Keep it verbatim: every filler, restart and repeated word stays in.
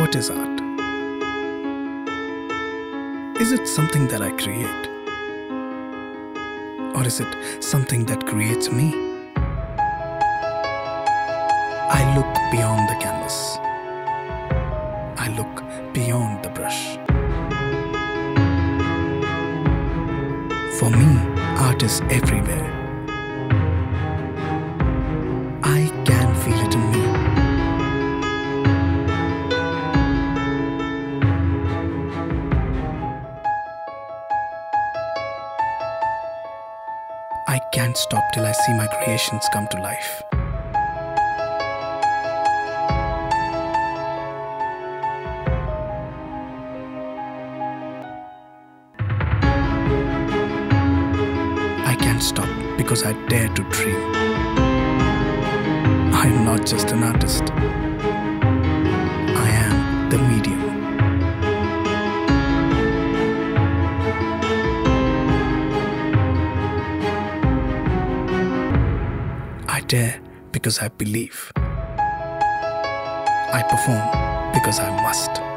What is art? Is it something that I create? Or is it something that creates me? I look beyond the canvas. I look beyond the brush. For me, art is everywhere. I can feel it in me. I can't stop till I see my creations come to life. I can't stop because I dare to dream. I am not just an artist. I am the medium. I dare because I believe. I perform because I must.